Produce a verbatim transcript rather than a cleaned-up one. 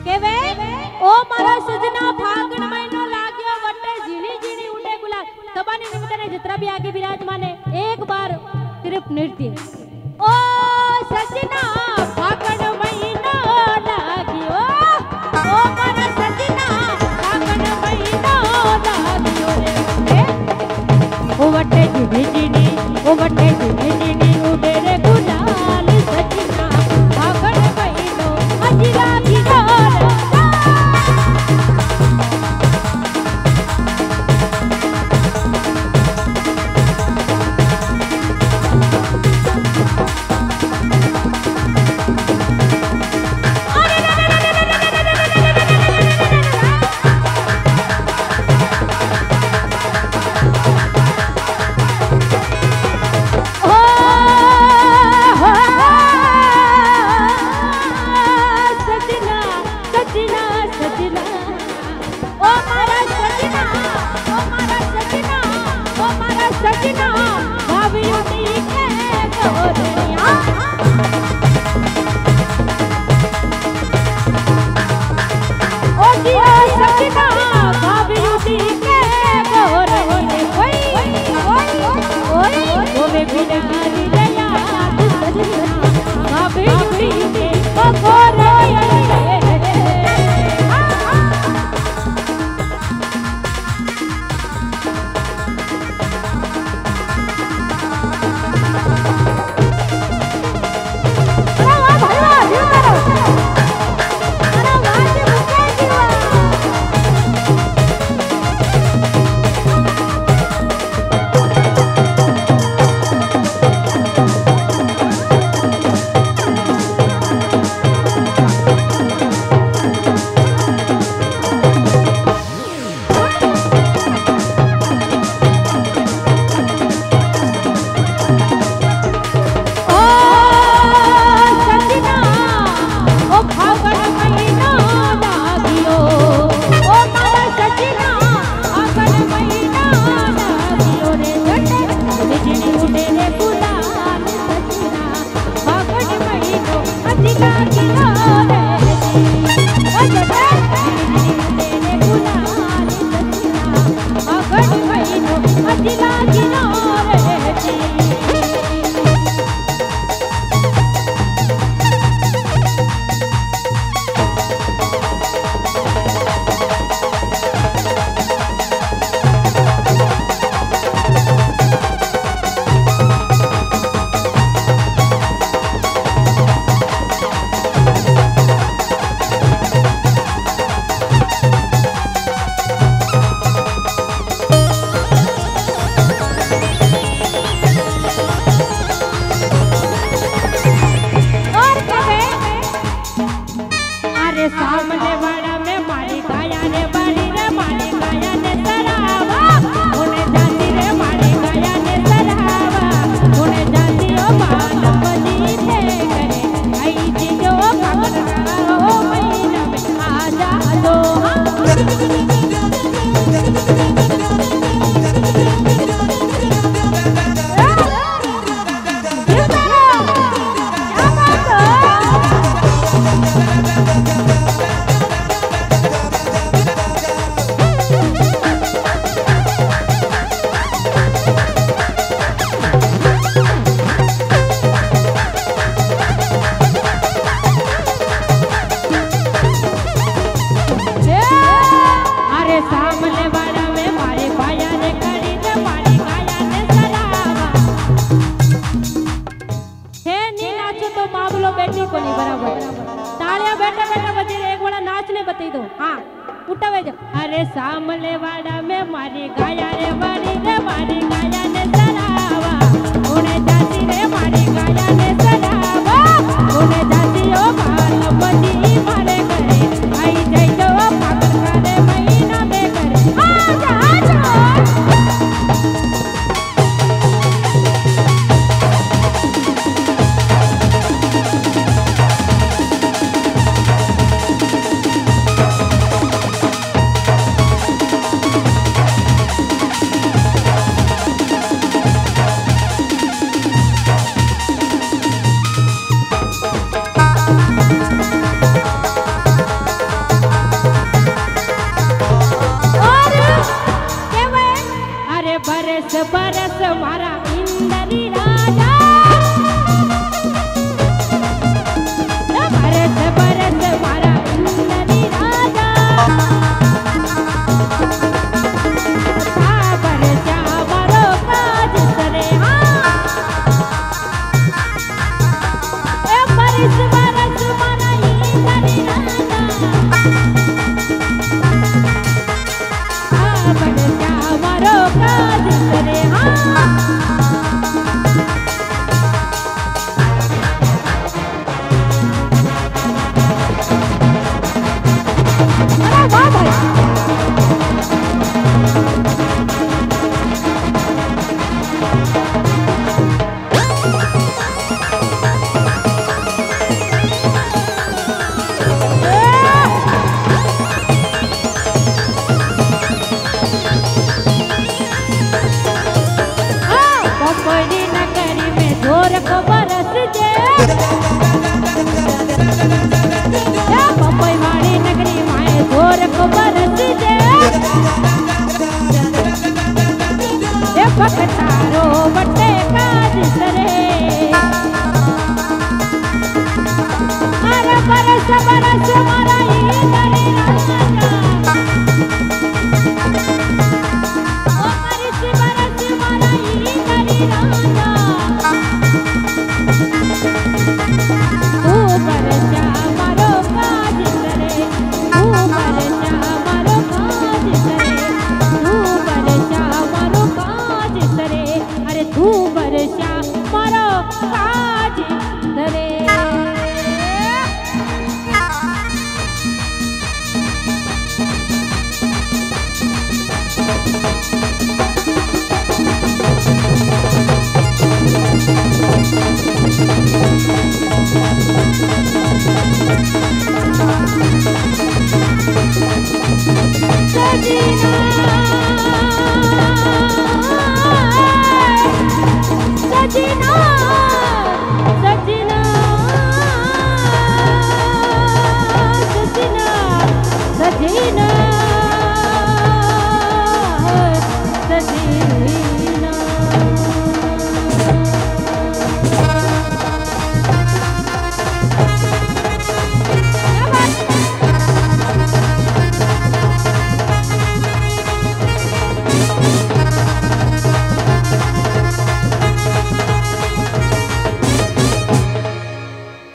केवे ओ मारा सजना फागण महीनो लाग्यो वटे झीणी झीणी उड़े गुलाल तबानी निमित्ते जितना भी आगे विराजमान है एक बार सिर्फ नृत्य ओ सजना फागण महीनो लाग्यो ओ मारा सजना फागण महीनो लाग्यो रे ओ वटे झीणी झीणी ओ वटे झीणी झीणी उड़े रे गुलाल सजना फागण महीनो अजी लाग्यो अरे सामले वाड़ा में मारी गाया रे मारी रे मारी गाया ने सरावा उन्हें जाती रे मारी गाया ने सरावा उन्हें जाती ओ बाल बजी मारे करे आई जाई जो पागल करे महीना में करे आजा आजा बरस मारा ई करे राजा ओ बरस बरस मारा ई करे राजा तू बरसा मारो काज करे तू बरसा मारो काज करे तू बरसा मारो काज करे अरे तू बरसा मारो काज करे सजीना